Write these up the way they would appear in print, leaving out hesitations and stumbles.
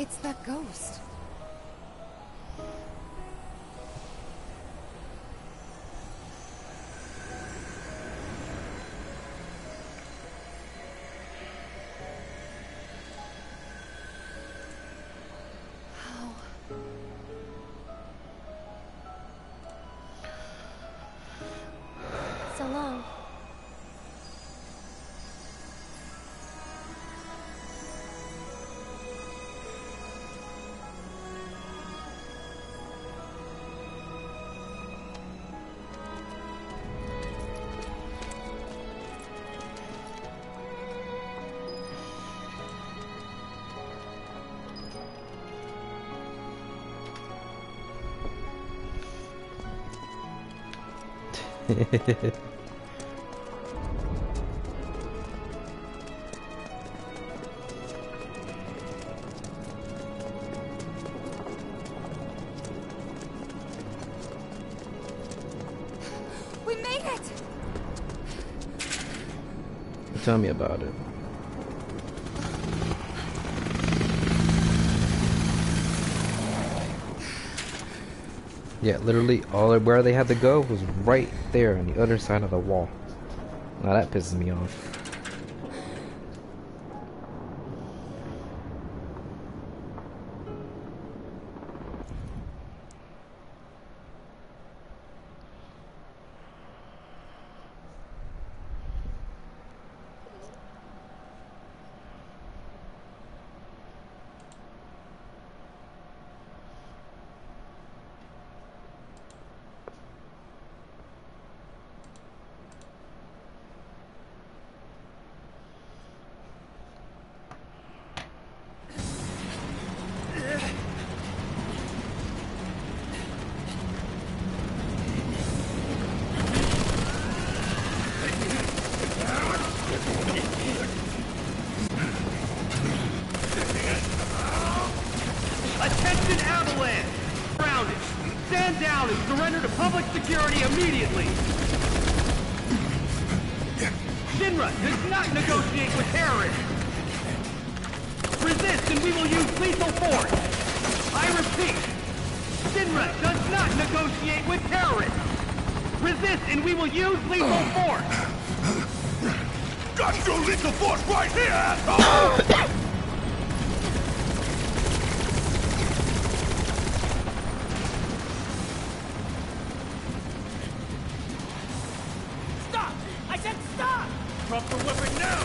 It's that ghost. So long. We made it! Tell me about it. Yeah, literally where they had to go was right there on the other side of the wall. Now that pisses me off. Attention Avalanche! Grounded! Stand down and surrender to public security immediately! Shinra does not negotiate with terrorists! Resist and we will use lethal force! I repeat, Shinra does not negotiate with terrorists! Resist and we will use lethal force! Got your lethal force right here, asshole! Drop the weapon now!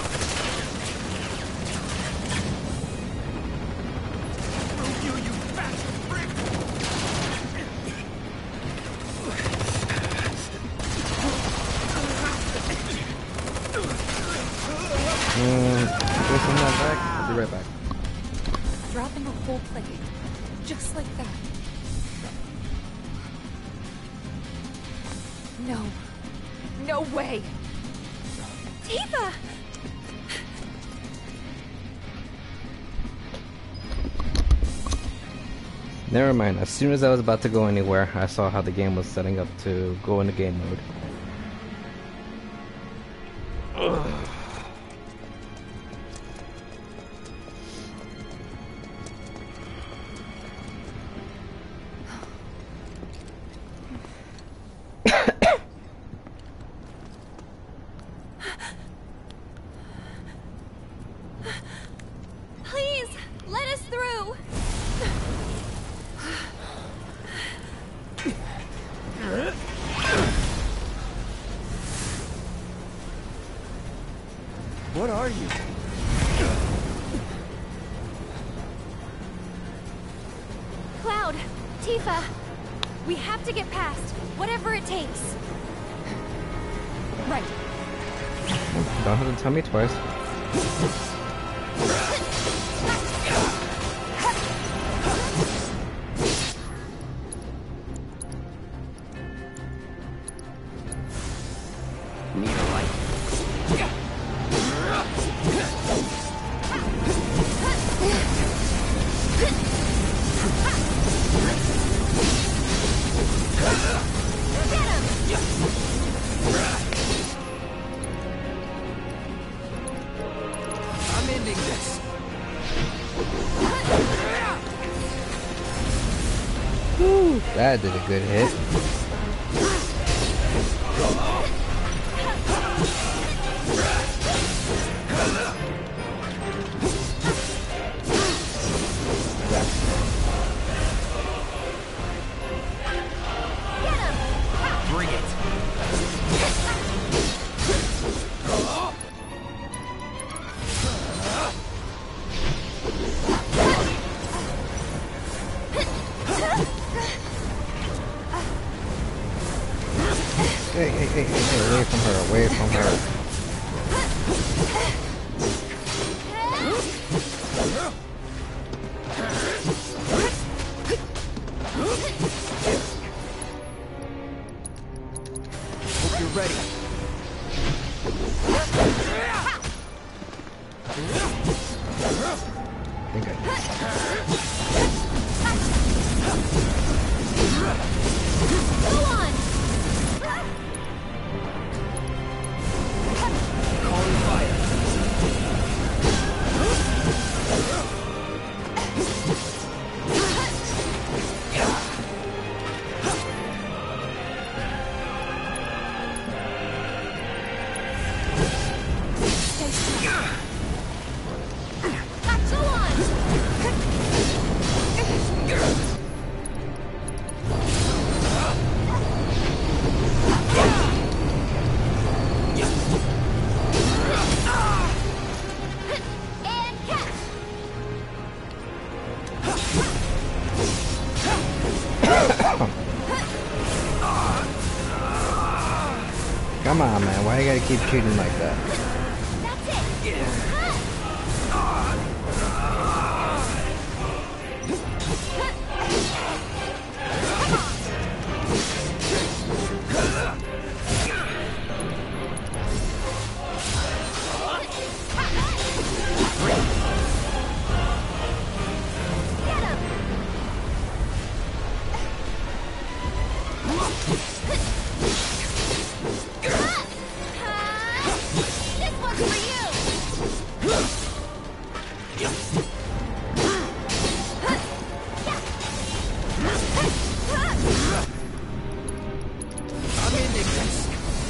Screw you, you bastard freak! Go from that back. I'll be right back. Dropping a whole plate. Just like that. No. No way! Tifa! Never mind. As soon as I was about to go anywhere, I saw how the game was setting up to go into game mode. Ugh. Please, let us through! What are you? Cloud, Tifa, we have to get past, whatever it takes. Right. Don't have to tell me twice. Need a light? I'm ending this. That did a good hit. Bring it. Hey, away from her, away from her. Hope you're ready. I think Go on! Calling fire. Go on! And catch! Come on, man. Why you gotta keep cheating like that? That's it! Get him! This one's for you! I'm in this.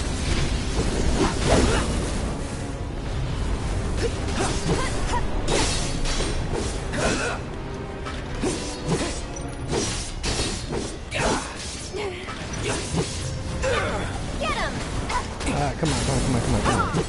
Get him! Come on.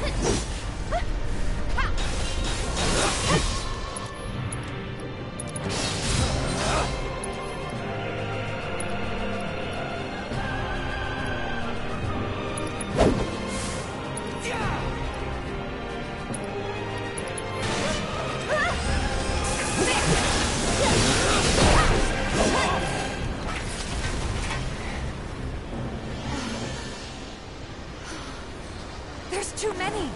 There's too many.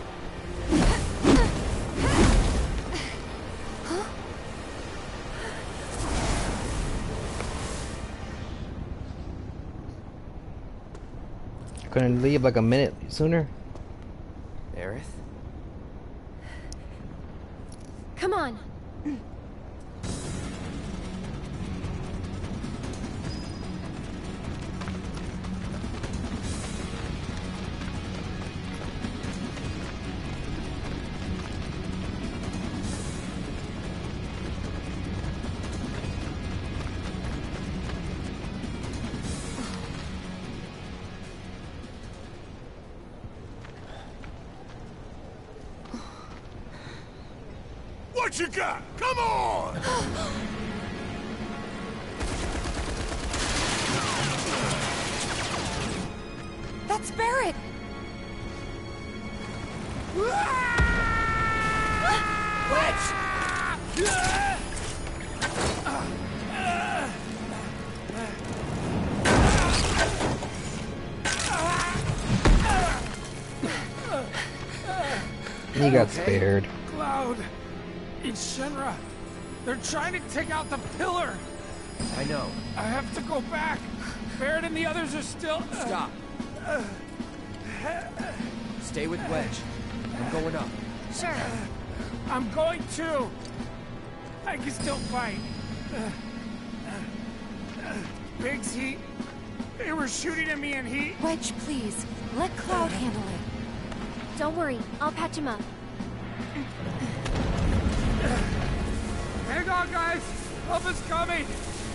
Couldn't leave like a minute sooner? Aerith? Come on! What you got? Come on! That's Barrett. He got spared. Cloud! It's Shinra! They're trying to take out the pillar! I know. I have to go back! Barrett and the others are still... Stop. Stay with Wedge. I'm going up. Sure. I'm going too! I can still fight! Biggs, they were shooting at me and he... Wedge, please. Let Cloud handle it. Don't worry, I'll patch him up. Hang on, guys! Help is coming!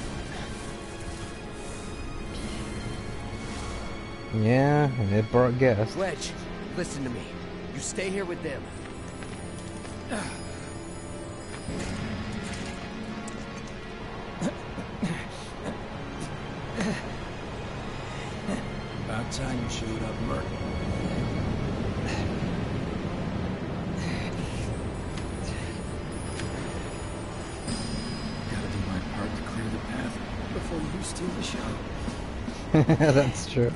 Yeah, and it brought gas. Wedge, listen to me. You stay here with them. About time you showed up, Merc. Gotta do my part to clear the path before you steal the show. That's true.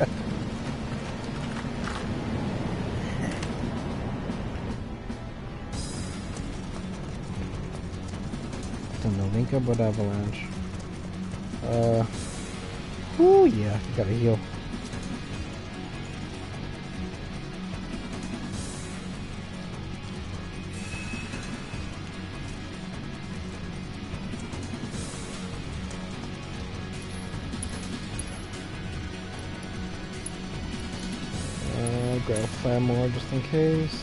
And the link up with Avalanche. Ooh, yeah, gotta heal. Grab 5 more just in case.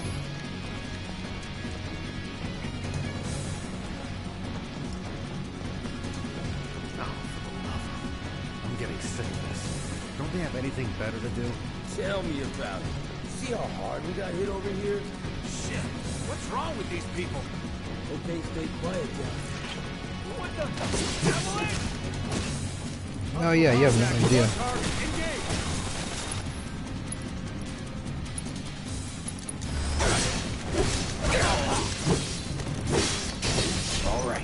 I'm getting sick of this. Don't they have anything better to do? Tell me about it. See how hard we got hit over here? Shit! What's wrong with these people? Okay, stay quiet down. What the... Emily! Oh yeah, you have no idea. All right.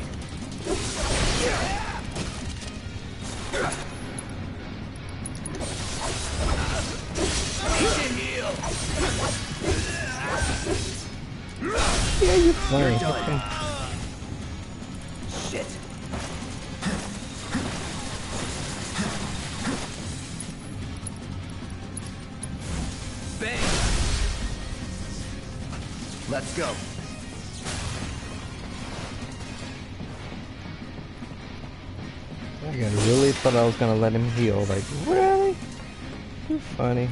Yeah, you're fine. Okay. Shit. Bang. Let's go. I really thought I was gonna let him heal. Like, really? You're funny.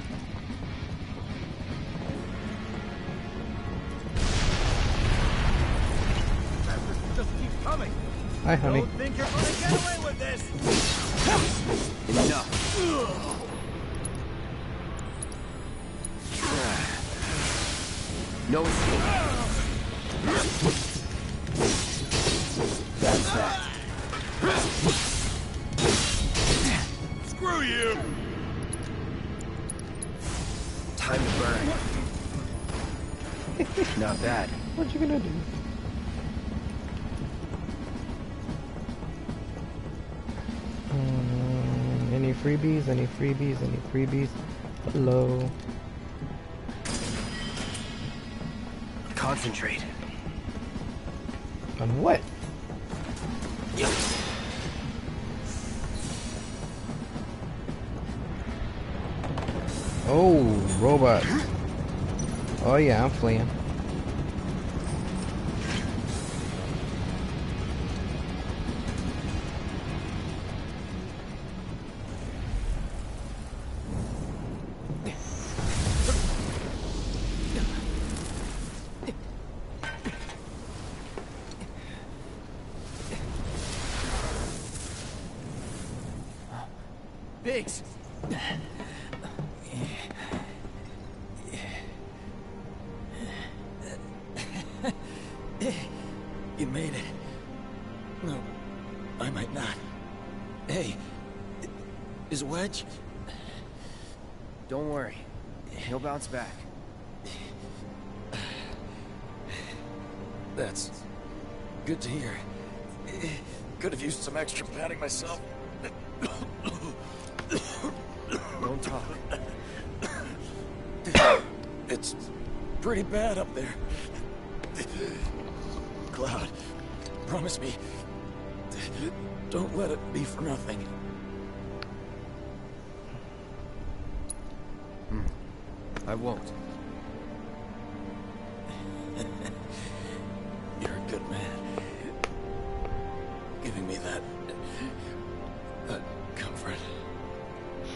Just keep coming. Hi, honey. Don't think you're gonna get away with this. Enough. No escape. That's that. Screw you! Time to burn. Not bad. What you gonna do? Any freebies? Any freebies? Any freebies? Hello. Concentrate. On what? Oh, robot. Oh yeah, I'm fleeing. Biggs. You made it. No, I might not. Hey, is Wedge? Don't worry. He'll bounce back. That's good to hear. Could have used some extra padding myself. Don't talk. It's pretty bad up there. Cloud, promise me, don't let it be for nothing. I won't. You're a good man. Giving me that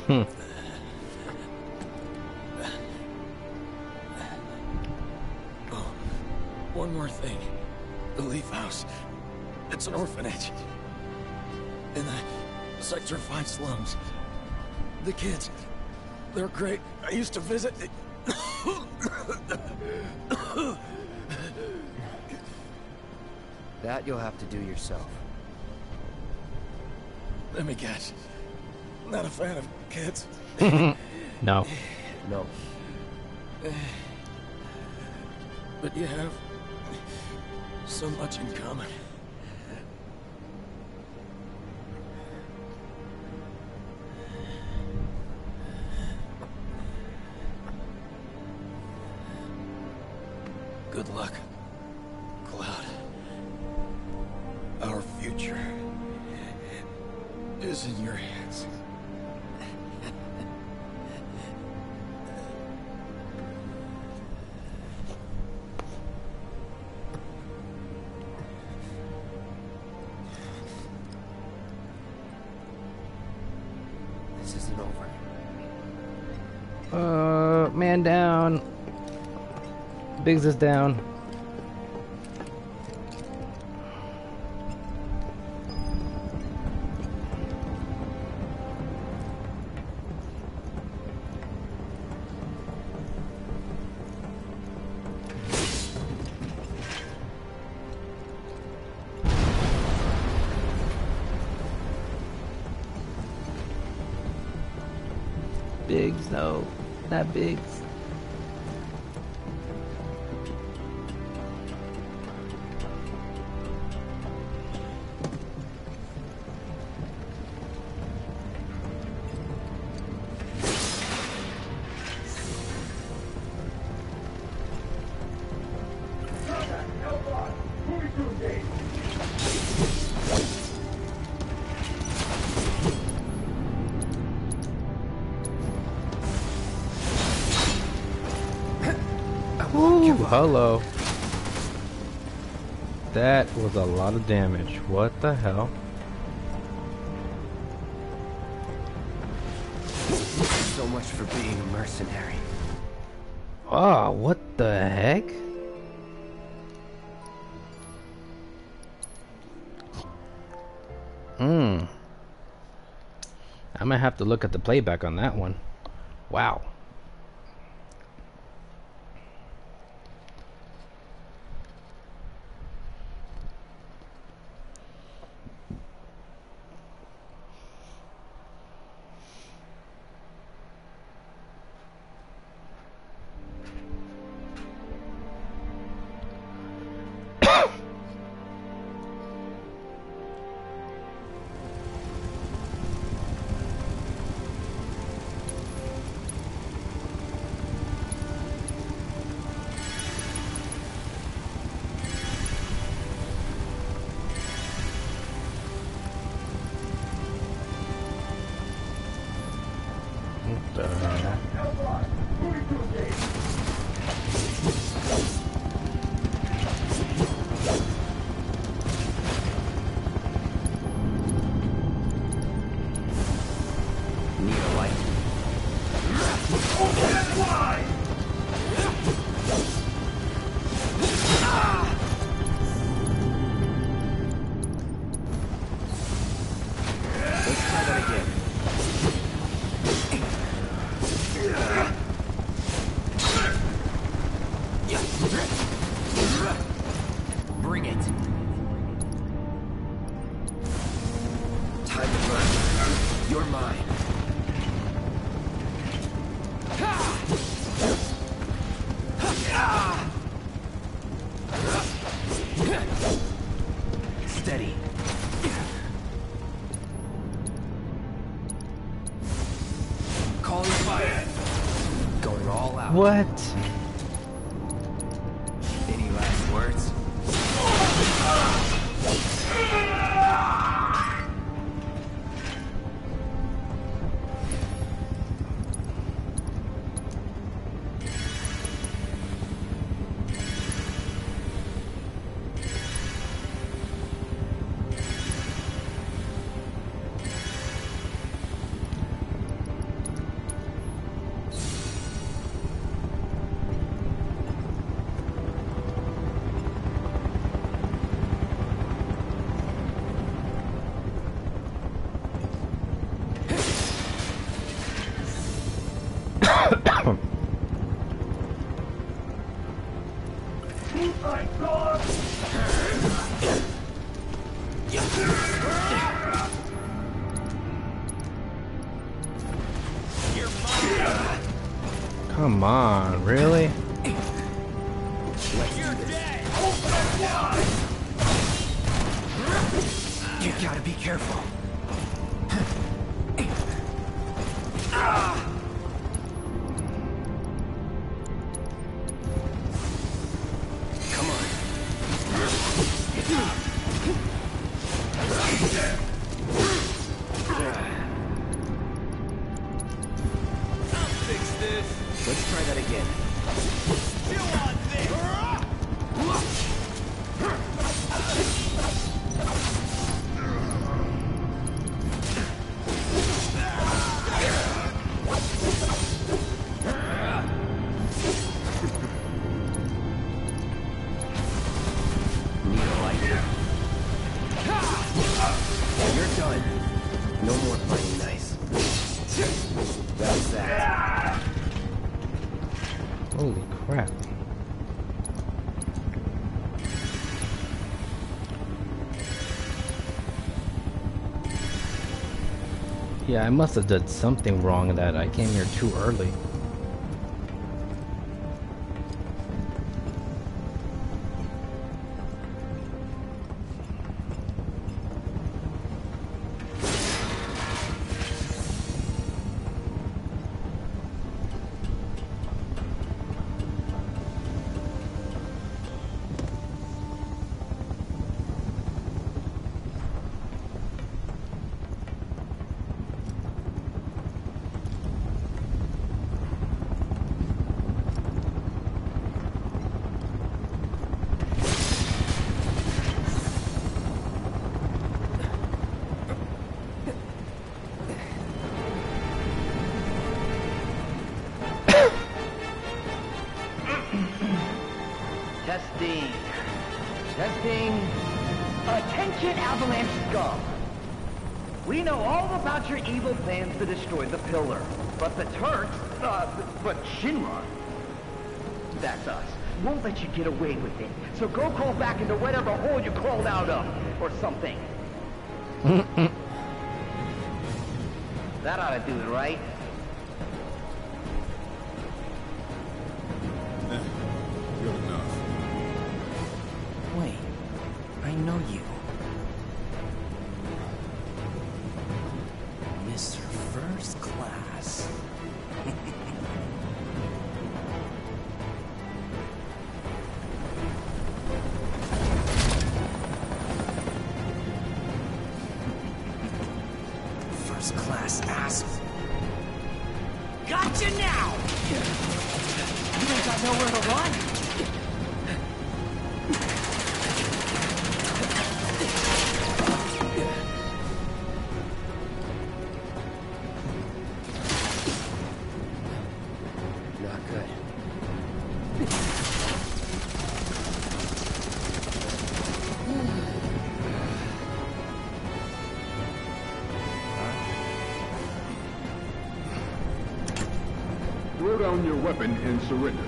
Oh, one more thing. The Leaf House. It's an orphanage. In the Sector 5 slums. The kids, they're great. I used to visit. That you'll have to do yourself. Let me guess. Not a fan of kids. No. No. But you have so much in common. Good luck, Cloud. Our future is in your hands. This isn't over. Man down. Biggs is down. Biggs, no, not Biggs. Ooh, hello. That was a lot of damage. What the hell? So much for being a mercenary. Oh, what the heck? I might have to look at the playback on that one. Wow. Bring it. Time to burn. You're mine. Steady. Calling fire. Going all out. What? Any last words? Come on, really? You gotta be careful. Come on. I'll fix this. Let's try that again. You want this? Need a light. You're done. No more playing nice. That's that. Holy crap. Yeah, I must have done something wrong that I came here too early. Testing. Testing. Attention, Avalanche scum. We know all about your evil plans to destroy the pillar. But the Turks, but Shinra, that's us, won't let you get away with it. So go crawl back into whatever hole you crawled out of, or something. That ought to do it, right? Good enough. Wait, I know you. Mr. First Class. First class asshole. Gotcha now! You ain't got nowhere to run? Not good. Throw down your weapon and surrender.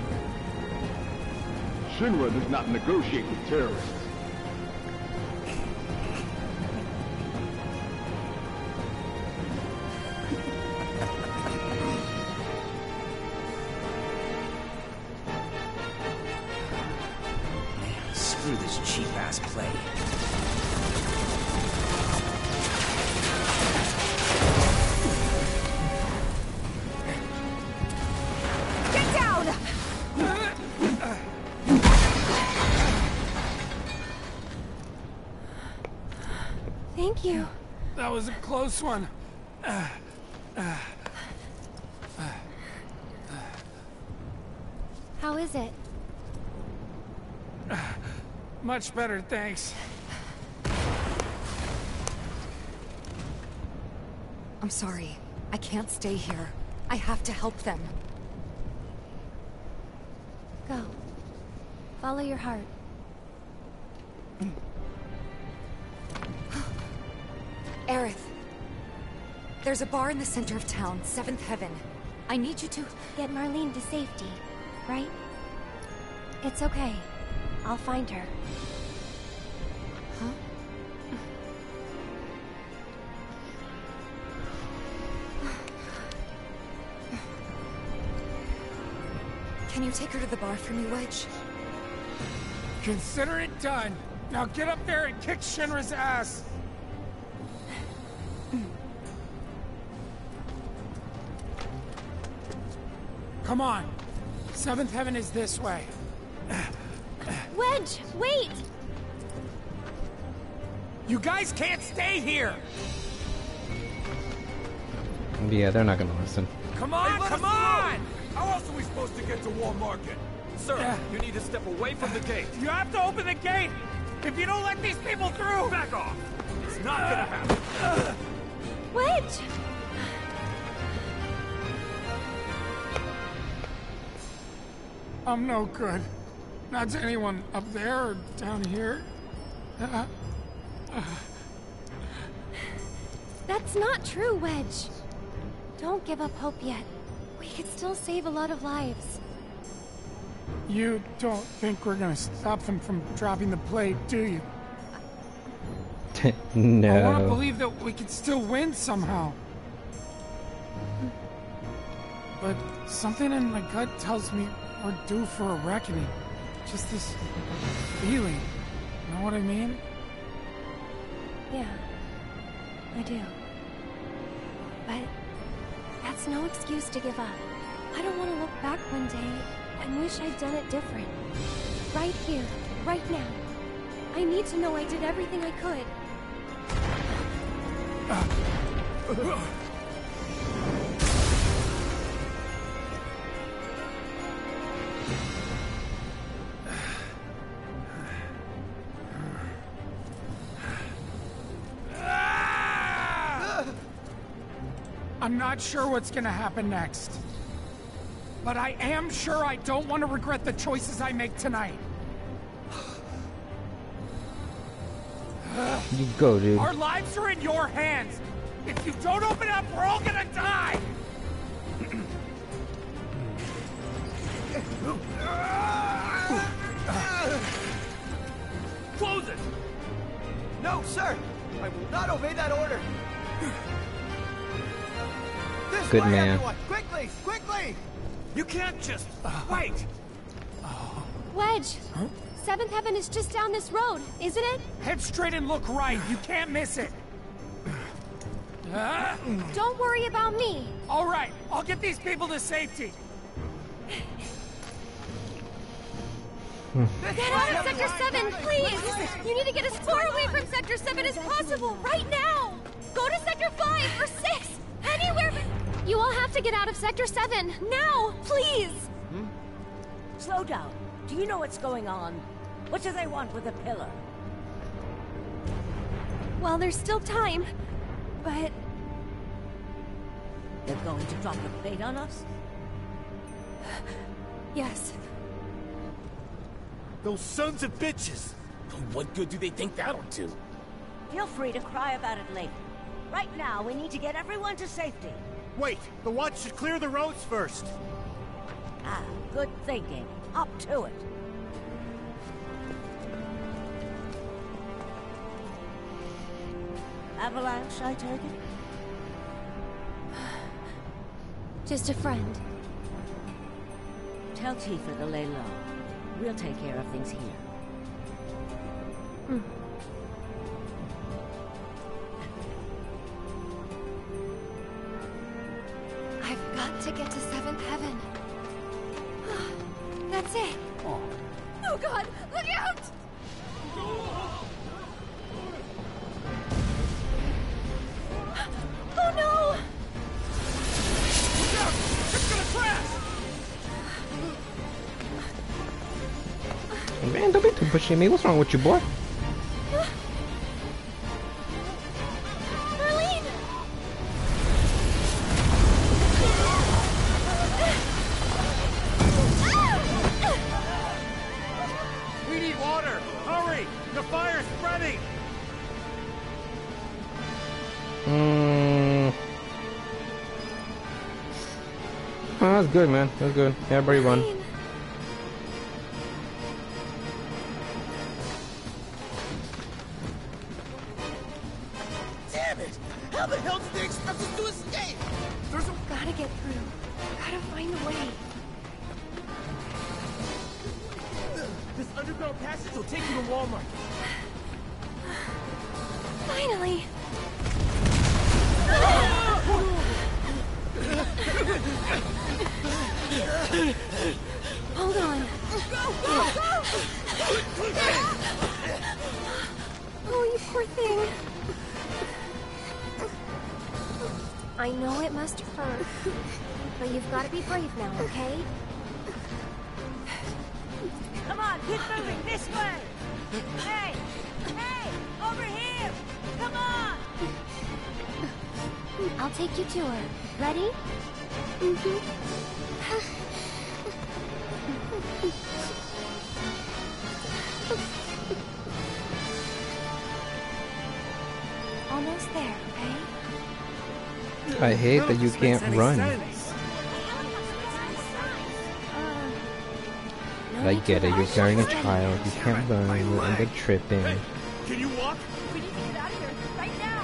Shinra does not negotiate with terrorists. Man, screw this cheap-ass play. Get down! Thank you. That was a close one. How is it? Much better, thanks. I'm sorry. I can't stay here. I have to help them. Go. Follow your heart. Aerith. There's a bar in the center of town, Seventh Heaven. I need you to... Get Marlene to safety, right? It's okay. I'll find her. Huh? Can you take her to the bar for me, Wedge? Consider it done. Now get up there and kick Shinra's ass. Come on. Seventh Heaven is this way. Wedge, wait! You guys can't stay here! Yeah, they're not gonna listen. Come on, come on! How else are we supposed to get to Wall Market? Sir, you need to step away from the gate. You have to open the gate! If you don't let these people through! Back off! It's not gonna happen. Wedge! I'm no good. Not to anyone up there or down here. That's not true, Wedge. Don't give up hope yet. We could still save a lot of lives. You don't think we're gonna stop them from dropping the plate, do you? No. I want to believe that we could still win somehow. But something in my gut tells me we're due for a reckoning. Just this feeling. Know what I mean? Yeah, I do. But that's no excuse to give up. I don't want to look back one day and wish I'd done it different. Right here, right now. I need to know I did everything I could. I'm not sure what's gonna happen next. But I am sure I don't want to regret the choices I make tonight. You go, dude. Our lives are in your hands. If you don't open up, we're all gonna die. Close it! No, sir! I will not obey that order! This Good way, man. everyone! Quickly! Quickly! You can't just... Wait! Wedge! Seventh Heaven is just down this road, isn't it? Head straight and look right. You can't miss it. Don't worry about me. All right, I'll get these people to safety. Get out of Sector 7, please! You need to get as far away from Sector 7 as possible, right now! Go to Sector 5 or 6! Anywhere but... You all have to get out of Sector 7, now! Please! Slow down. Do you know what's going on? What do they want with the pillar? Well, there's still time, but... They're going to drop the plate on us? Yes. Those sons of bitches! What good do they think that'll do? Feel free to cry about it later. Right now, we need to get everyone to safety. Wait! The watch should clear the roads first! Ah, good thinking. Up to it. Avalanche, I take it? Just a friend. Tell Tifa to lay low. We'll take care of things here. I've got to get to Seventh Heaven. That's it. Oh God, look out! Oh no! Look out! It's gonna crash! Man, don't be too pushy me. What's wrong with you, boy? Marlene! We need water! Hurry! The fire's spreading! Oh, that's good, man. That's good. Everybody run. Marlene. Damn it! How the hell did they expect us to escape? There's a... Gotta get through. Gotta find a way. passage will take you to Walmart. Finally! Hold on. Go! Oh, you poor thing. I know it must hurt, but you've got to be brave now, okay? Come on, keep moving this way! Hey! Hey! Over here! Come on! I'll take you to her. Ready? Almost there, okay? I hate that you can't run. I get it, you're carrying a child, you can't run, you'll end up tripping. Can you walk? We need to get out of here, right now!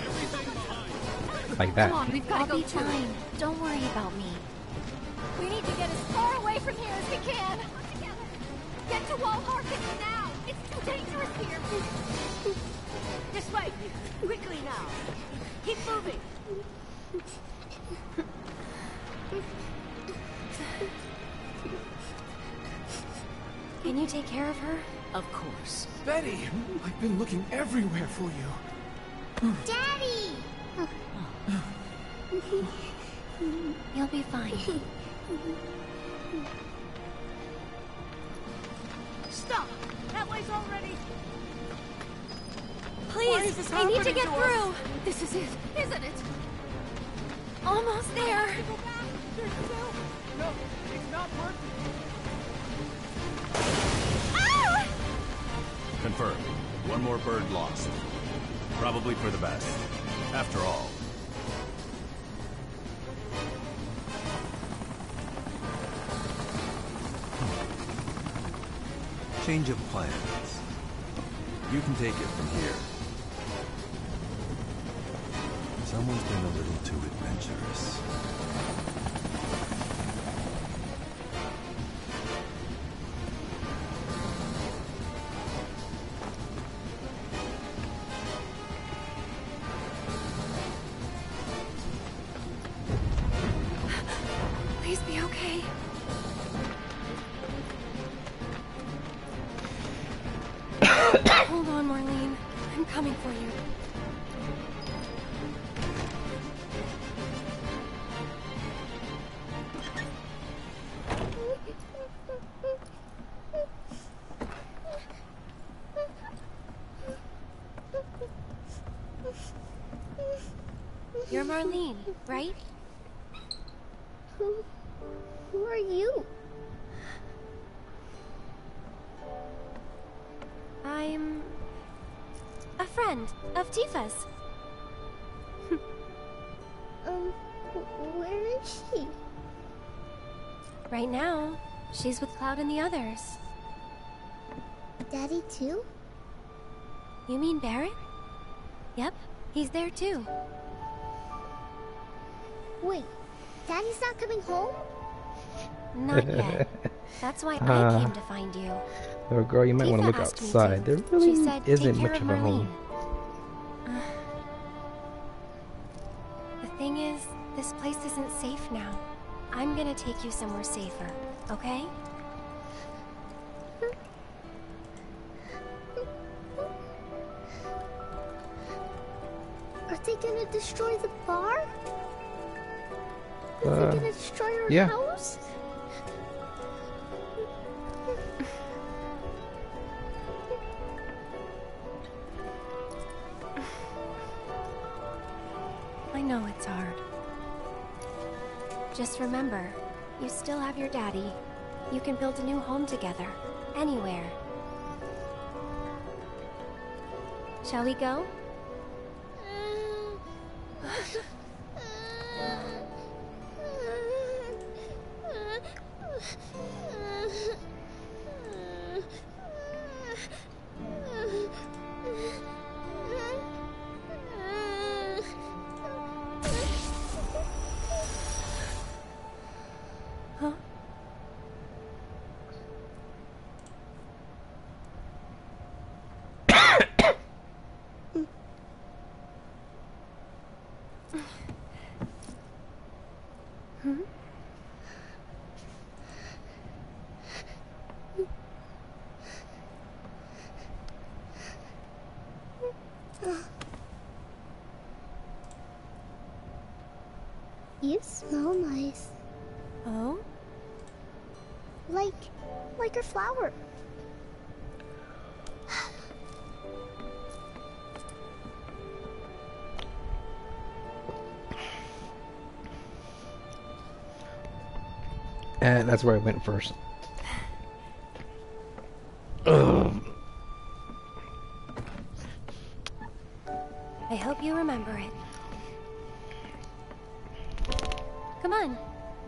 Like that. Come on, we've got to I'll go be fine. Don't worry about me. We need to get as far away from here as we can. Get to Walmart now. It's too dangerous here. This way! Quickly now! Keep moving! Can you take care of her? Of course. Betty, I've been looking everywhere for you. Daddy! You'll be fine. Stop! That way's already... Please, I need to get through. This is it, isn't it? Almost there. No, it's not working. Confirmed. One more bird lost. Probably for the best. After all. Change of plans. You can take it from here. Someone's been a little too adventurous. Please be okay. Hold on, Marlene. I'm coming for you. You're Marlene, right? Who are you? I'm a friend of Tifa's. Where is she? Right now, she's with Cloud and the others. Daddy too? You mean Barrett? Yep, he's there too. Wait, Daddy's not coming home? Not yet. That's why I came to find you. Oh, girl, you might want to look asked me outside. to. There really She said, isn't "Take care much of of a home. Marlene." The thing is, this place isn't safe now. I'm gonna take you somewhere safer, okay? Are they gonna destroy the bar? Are they gonna destroy our yeah. house? I know it's hard. Just remember, you still have your daddy. You can build a new home together, anywhere. Shall we go? smell nice. Oh? Like your flower. And that's where I went first. Ugh. I hope you remember it. Come on.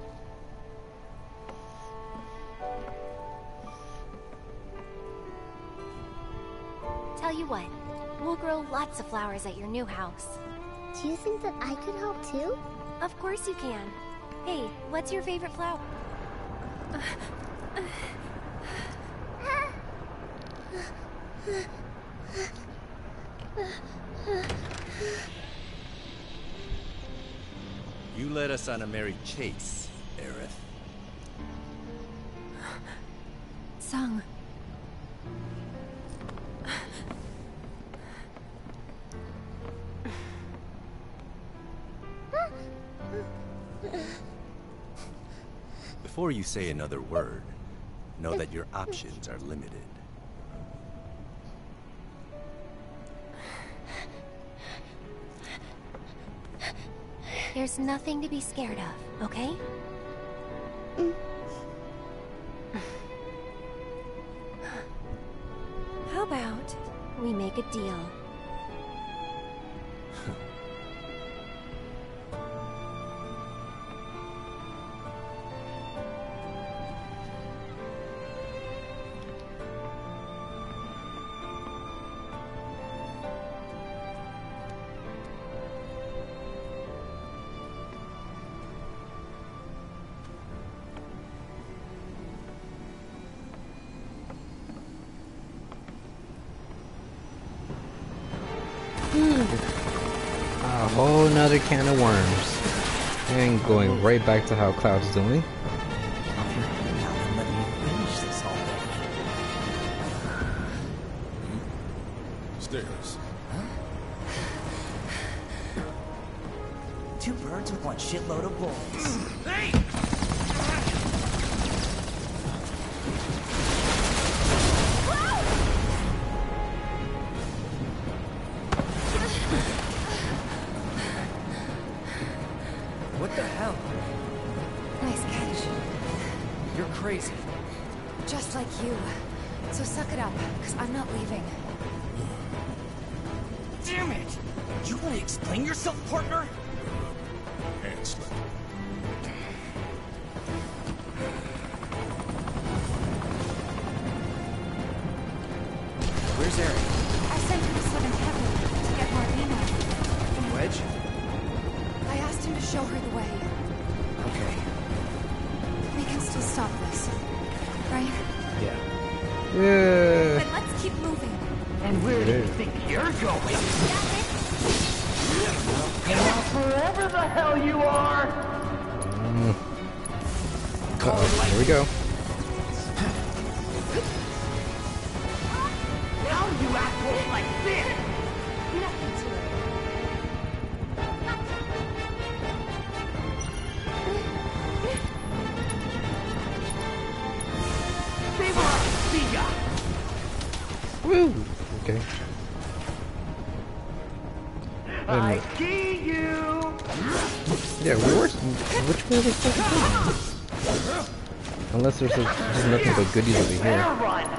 Tell you what, we'll grow lots of flowers at your new house. Do you think that I could help too? Of course you can. Hey, what's your favorite flower? You led us on a merry chase, Aerith. Sung. Before you say another word, know that your options are limited. There's nothing to be scared of, okay? How about we make a deal? A whole nother can of worms. And going right back to how Cloud's doing. Now then, let me finish this already. Stairs. Two birds with one shitload of bullets. Hey! What the hell? Nice catch. You're crazy. Just like you. So suck it up, because I'm not leaving. Damn it! You want to explain yourself, partner? Hand slip. Where's Eric? I sent him to Seventh Heaven to get Marlena. And Wedge? I asked him to show her the way. Okay. We can still stop this. Right? Yeah. Then let's keep moving. And where do you think you're going? Wherever the hell you are! Uh-oh, here we go. Now you assholes like this! Nothing to it. Save her up, see ya! Woo! Okay. I see you! Yeah, which way are they supposed to go? Unless there's just nothing but goodies over here. Better run!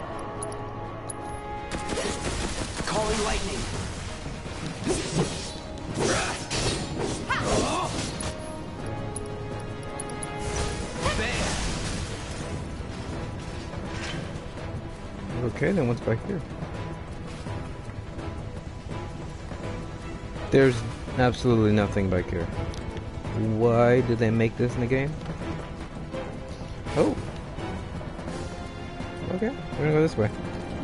Calling lightning. Okay, then what's back here? There's absolutely nothing back here. Why did they make this in the game? Oh. Okay, we're gonna go this way.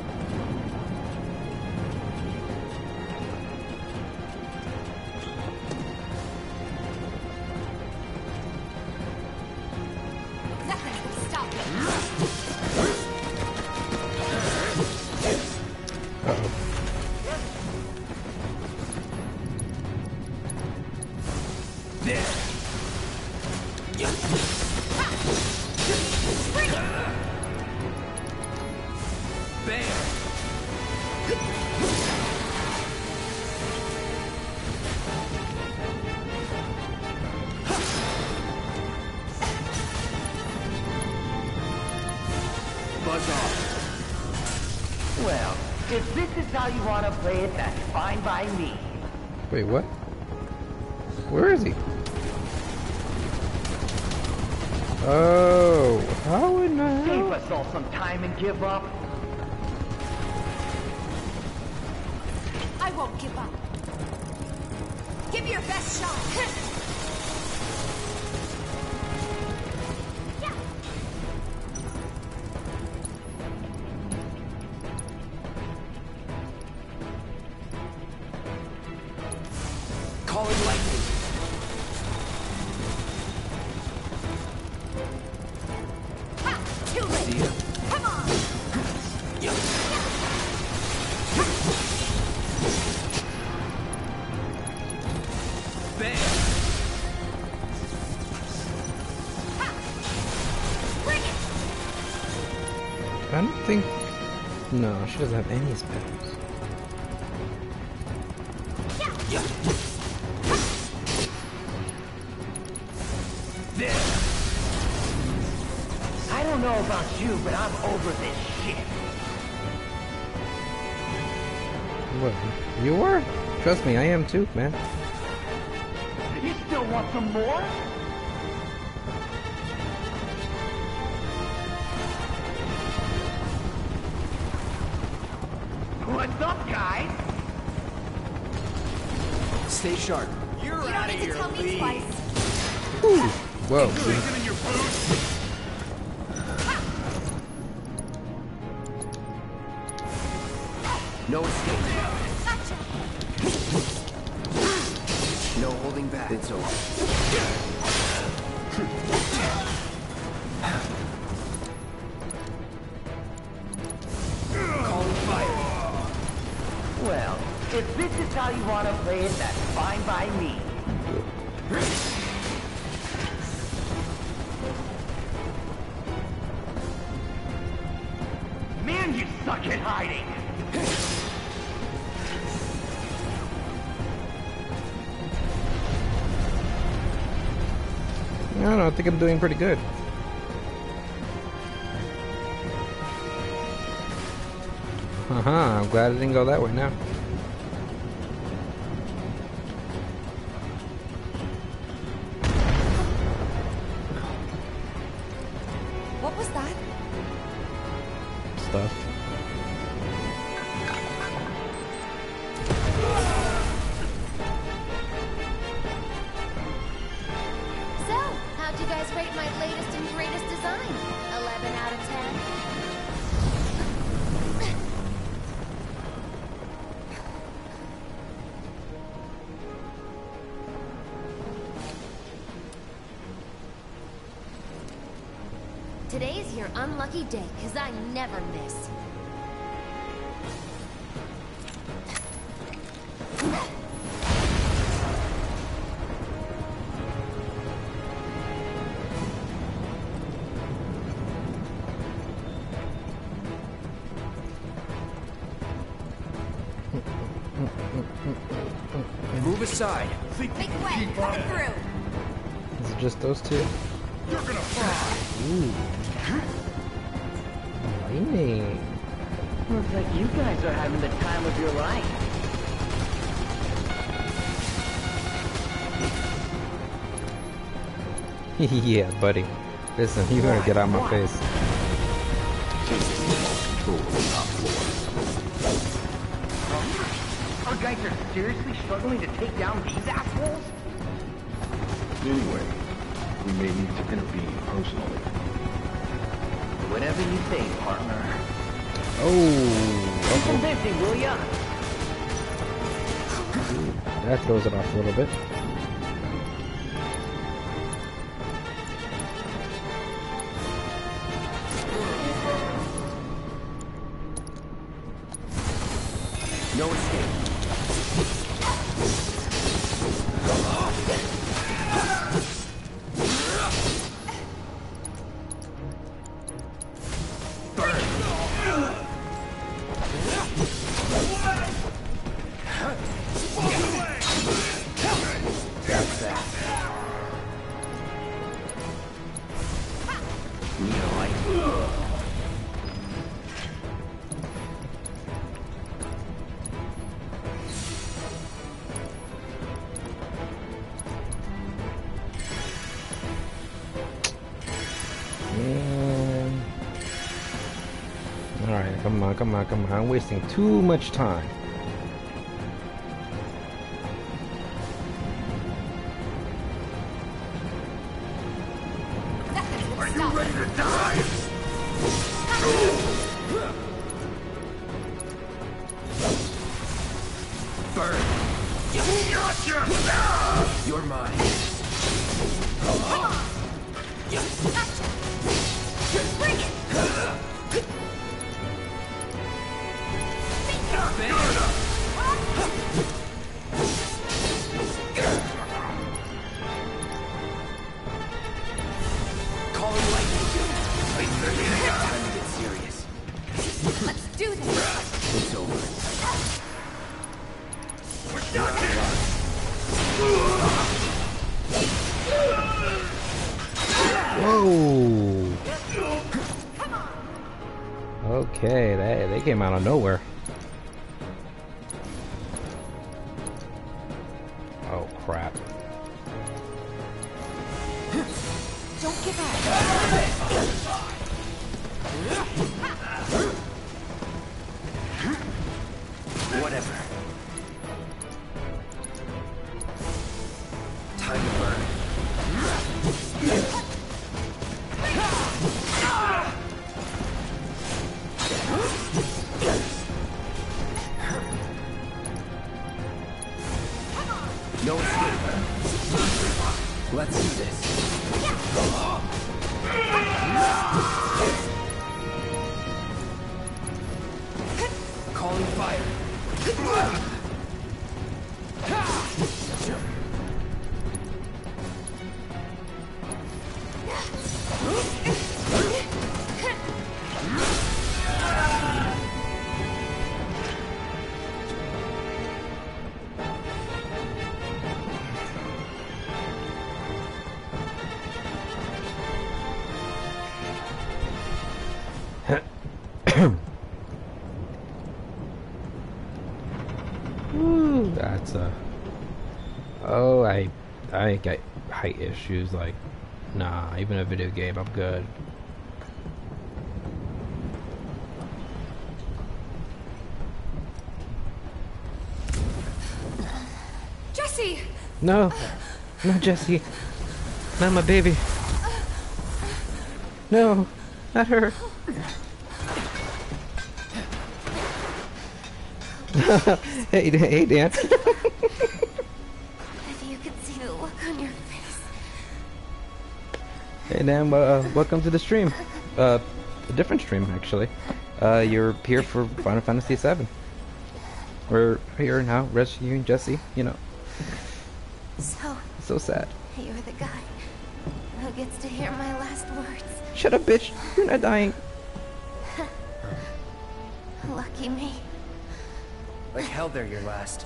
Nothing can stop me. Well, if this is how you want to play it, that's fine by me. Wait, what? Where is he? Oh, how in the hell? Save us all some time and give up. I won't give up. Give me your best shot. Calling lightning. Ha! Too late. See ya. Come on. I don't think... No, she doesn't have any spells. I don't know about you, but I'm over this shit. What? You are? Trust me, I am too, man. You still want some more? What's up, guys? Stay sharp. You don't need to tell me twice. Ooh. Whoa. in your boots. No escape. Gotcha. No holding back. It's over. Calling fire. Well, if this is how you want to play it, that's fine by me. Man, you suck at hiding! I don't know, I think I'm doing pretty good. I'm glad it didn't go that way now. What was that? Stuff. So, how'd you guys rate my latest and greatest design? 11 out of 10? Today's your unlucky day, 'cause I never miss. Move aside. Make way. Coming through. Is it just those two? You're gonna fry. Ooh. Lightning. Looks like you guys are having the time of your life. Yeah, buddy. Listen, you better get out of my face. Our guys are seriously struggling to take down these assholes? Anyway, we may need to intervene personally. Whatever you say, partner. Oh. Convincing, will ya? That throws it off a little bit. No escape. Need a light? Alright, come on, come on, come on. I'm wasting too much time. Are you ready to die? Burn. Gotcha! You're mine. Come on! Gotcha! Bring it! Calling lightning. Time to get serious. Let's do this! It's over. We're done here! Whoa! Okay, they came out of nowhere. Oh crap. Don't give up. Whatever. Time to burn. No escape. Let's do this. Calling fire. Woo, that's oh, I got height issues. Like, nah, even a video game, I'm good. Jessie! No, not Jessie, not my baby. No, not her. hey Dan. If you could see the look on your face. Hey Dan, welcome to the stream. A different stream actually. You're here for Final Fantasy VII. We're here now rescuing Jessie. You know. So sad. You're the guy who gets to hear my last words. Shut up, bitch. You're not dying. Lucky me. Like hell they're your last.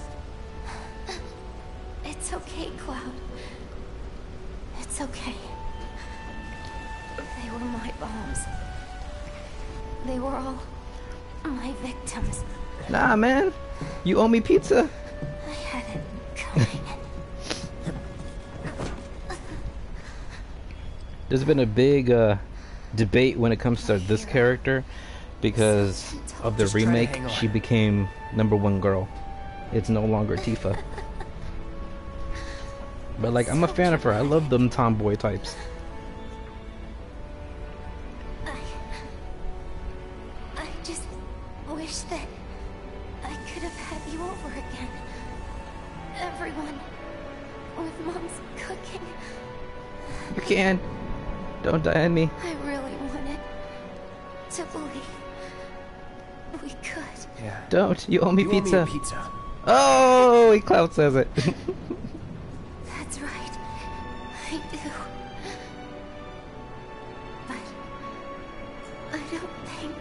It's okay, Cloud. It's okay. They were my bombs. They were all my victims. Nah, man. You owe me pizza. I had it coming. There's been a big debate when it comes to this character because of the remake. She became #1 girl. It's no longer Tifa. But like, I'm a fan of her. I love them tomboy types. I just wish that I could have had you over again. Everyone with Mom's cooking. You can. Don't die on me. I really wanted to believe we could. Yeah. Don't. You owe me pizza. Owe me a pizza. Oh, Cloud says it. That's right. I do. But I don't think...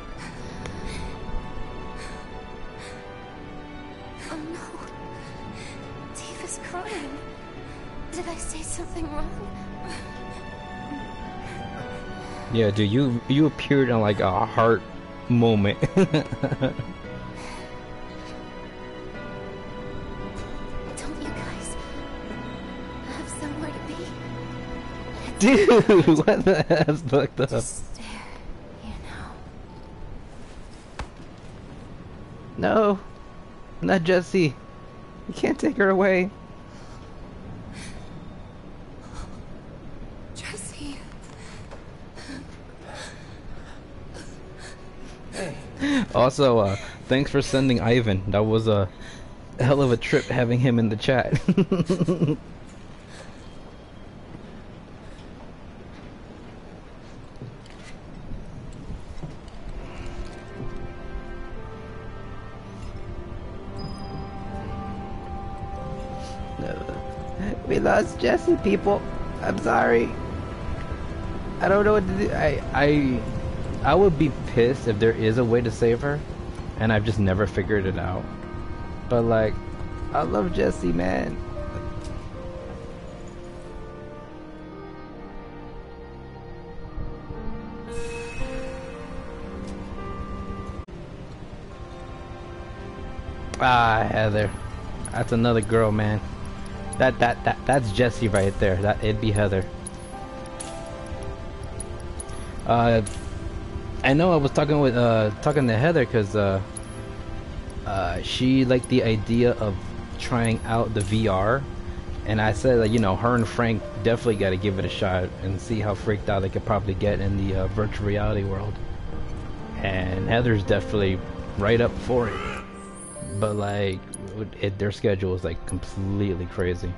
Oh no. Tifa's crying. Did I say something wrong? Yeah, dude, you appeared in like a heart moment. Don't you guys have somewhere to be? Dude, what the hell's fucked up? Just there, you know. No, not Jessie. You can't take her away. Jessie. Also, thanks for sending Ivan. That was a hell of a trip having him in the chat. We lost Jessie, people. I'm sorry. I don't know what to do. I would be pissed if there is a way to save her, and I've just never figured it out. But like, I love Jessie, man. Ah, Heather. That's another girl, man. That's Jessie right there. It'd be Heather. I know I was talking to Heather because she liked the idea of trying out the VR, and I said that, you know, her and Frank definitely got to give it a shot and see how freaked out they could probably get in the virtual reality world. And Heather's definitely right up for it, but like their schedule is like completely crazy.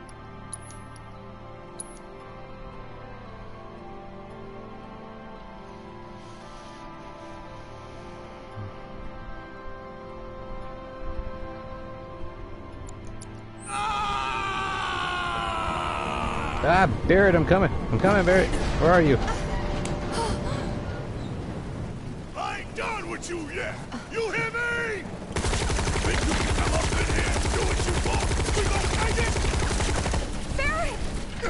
Ah, Barrett, I'm coming, Barrett. Where are you? I ain't done with you yet. You hear me? Think you can come up in here and do what you want? We gon' take it? Barrett!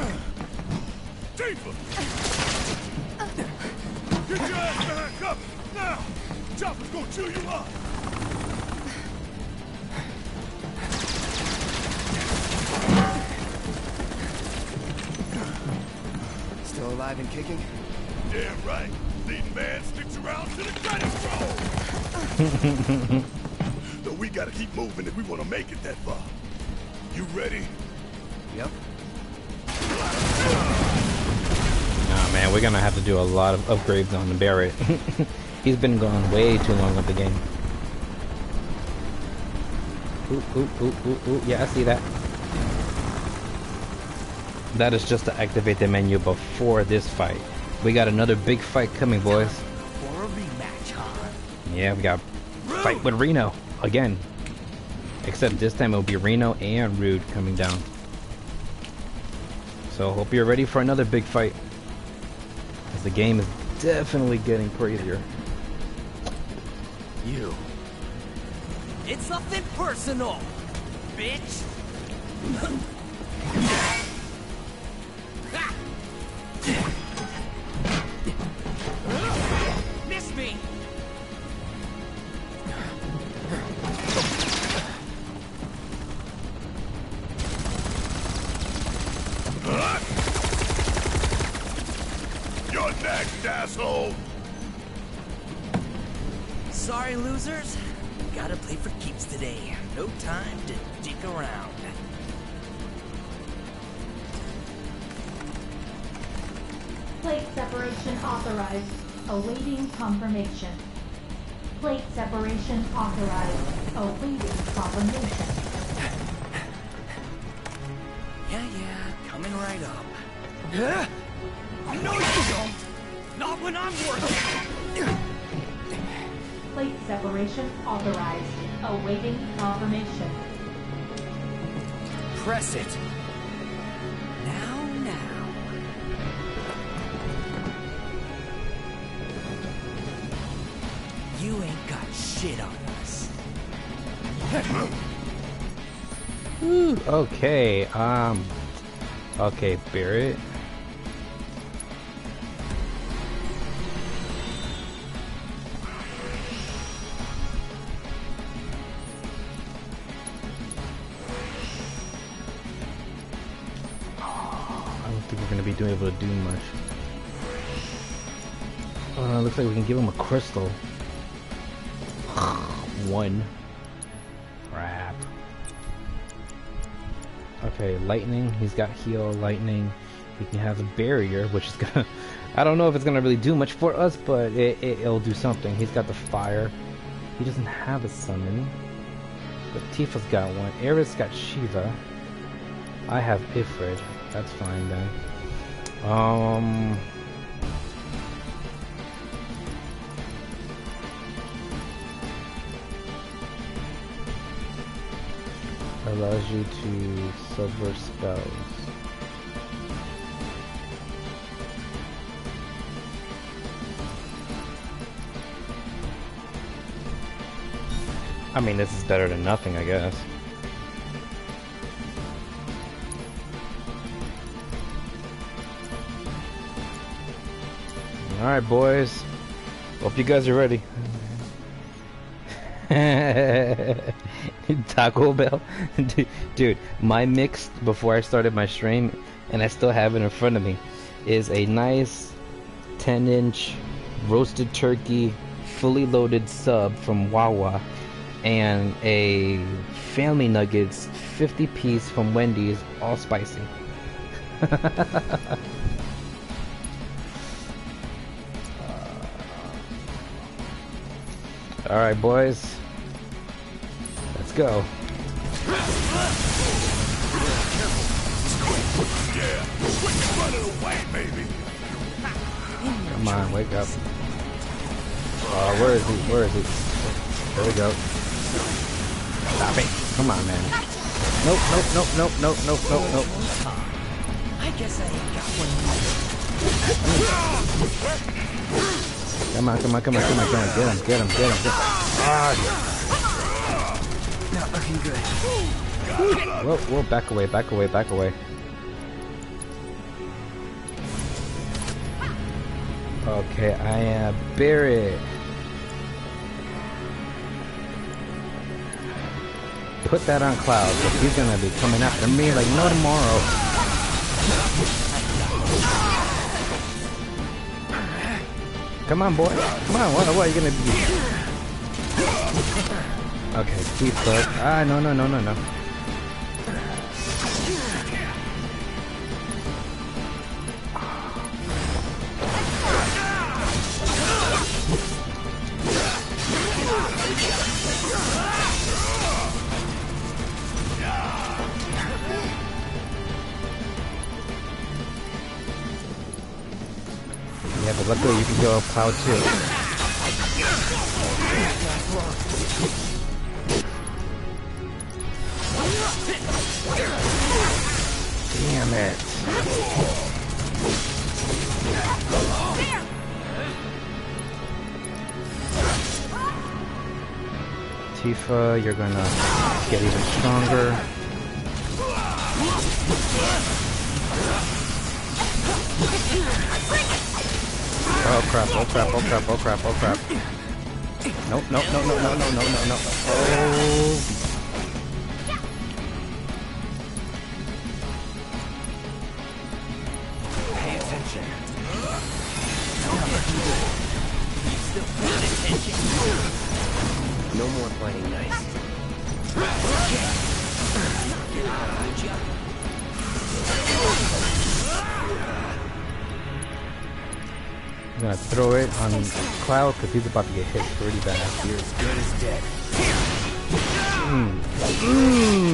Tifa! Get your ass behind cover, now! Chopper's gonna chew you up! Still alive and kicking? Damn right. Leading man sticks around to the credit roll. So we gotta keep moving if we wanna make it that far. You ready? Yep. Nah, man, we're gonna have to do a lot of upgrades on the Barrett. He's been gone way too long with the game. Ooh, ooh, ooh, ooh, ooh. Yeah, I see that. That is just to activate the menu before this fight. We got another big fight coming, boys. For a rematch, huh? Yeah, we got fight with Reno again. Except this time it'll be Reno and Rude coming down. So hope you're ready for another big fight, because the game is definitely getting crazier. You. It's nothing personal, bitch. Miss me. You're next, asshole! Sorry, losers. Gotta play for keeps today. No time to dick around. Plate separation authorized. Awaiting confirmation. Plate separation authorized. Awaiting confirmation. Yeah, coming right up. No, you don't. Not when I'm working. Plate separation authorized. Awaiting confirmation. Press it. Now. You ain't got shit on us. Okay, okay, Barrett. wasn't able to do much. Looks like we can give him a crystal. One. Crap. Okay, lightning. He's got heal, lightning. He can have a barrier, which is gonna... I don't know if it's gonna really do much for us, but it'll do something. He's got the fire. He doesn't have a summon. But Tifa's got one. Aerith's got Shiva. I have Ifrit. That's fine then. Allows you to subvert spells. I mean, this is better than nothing, I guess. Alright, boys. Hope you guys are ready. Taco Bell? Dude, my mix before I started my stream, and I still have it in front of me, is a nice 10-inch roasted turkey, fully loaded sub from Wawa, and a Family Nuggets 50-piece from Wendy's, all spicy. Alright, boys. Let's go. Come on, wake up. Where is he? Where is he? There we go. Stop it. Come on, man. Nope, nope, nope, nope, nope, nope, nope, nope. I guess I ain't got one. Come on, come on, come on, come on, come on. Get him, get him, get him, get him. Ah, Not looking good. whoa, whoa, back away, back away, back away. Okay, I am buried. Put that on Cloud, because he's gonna be coming after me like no tomorrow. Come on, boy. Come on, what are you gonna do? Okay, keep up. Ah, no, no, no, no, no. Yeah, but luckily you can go up Cloud too. Damn it. Tifa, you're gonna get even stronger. Oh crap, oh crap, oh crap, oh crap, oh crap. Nope, nope, no, no, no, no, no, no, no. Oh. Pay attention. Still paying attention. No more playing nice. I'm gonna throw it on Cloud because he's about to get hit pretty bad. You're as good as dead.